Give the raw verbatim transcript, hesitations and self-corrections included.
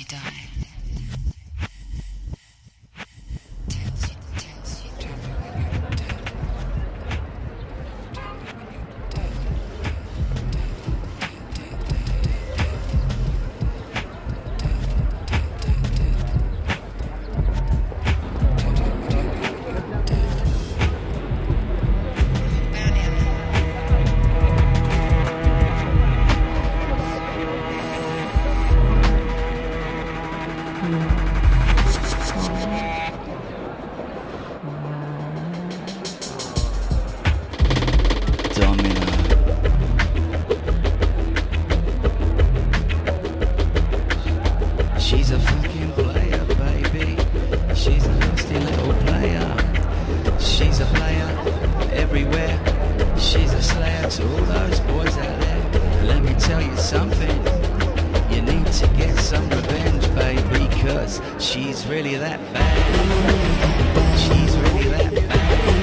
you die. Tells you, tells you, tell me when you're dead. Tell me when you're dead. Domino. She's a fucking player, baby. She's a nasty little player. She's a player everywhere. She's a slayer to all those boys out there. Let me tell you something. You need to get some revenge, baby, 'cause she's really that bad. She's really that bad.